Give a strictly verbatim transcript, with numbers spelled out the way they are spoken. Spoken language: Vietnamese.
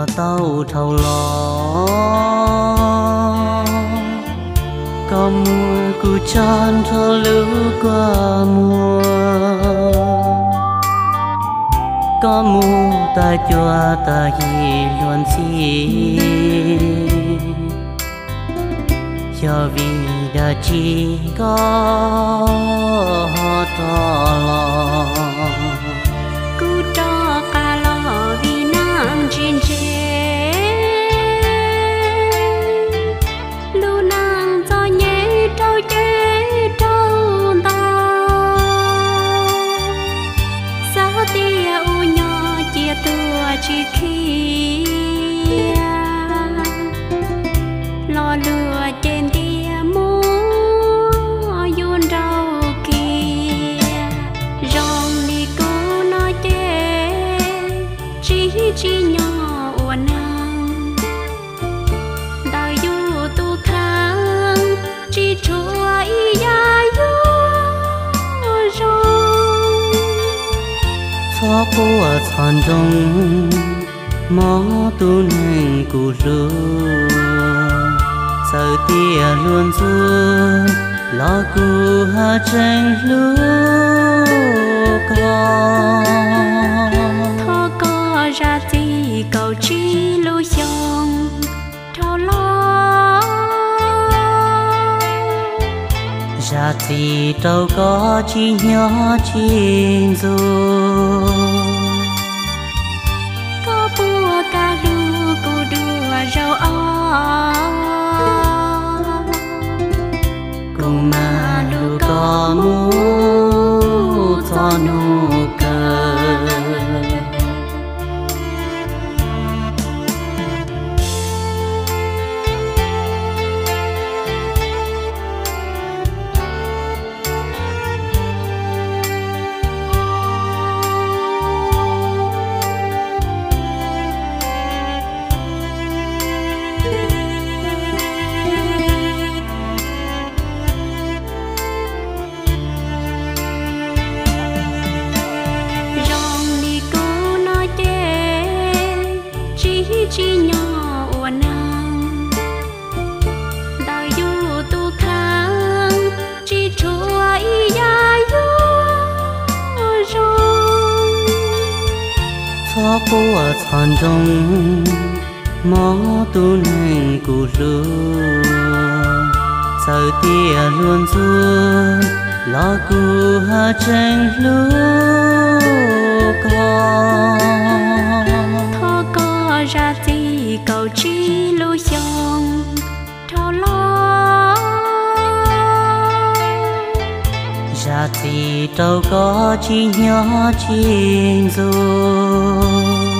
cho tao thâu lo có mùa cu chan thơ lũ qua mùa có mùa ta cho ta hi luôn chi cho vì đã chỉ có trò lo cu trò cả lo vì nam trên chế lu nàng cho nhé trâu chế trâu ta sao tia u nhỏ chia tua chỉ khi lo lừa trên tia mũ yun rau kia rong đi cô nói chê chỉ chỉ nhỏ uốn nang đào du tu khang chỉ chúa ý ya yu rong cho cô chọn trong mó tu nên cụ ru sợ tia luôn du lo cụ ha tranh lúa con thọ có ra gì cầu chi lu yong thọ lo ra gì đâu có chỉ nhỏ chín dù có bùa ca lu cụ đùa rau o cùng mà lu có mu cho nụ cười chỉ nhỏ uốn nang đào du tu khang chỉ chúa ý ya yu rong cho cô chọn trong mó tu nên cụ ru sợ tia luôn du lo cụ ha tranh lúa con ra gì cầu chi lu yong thọ lo ra gì đâu có chỉ nhỏ chín dù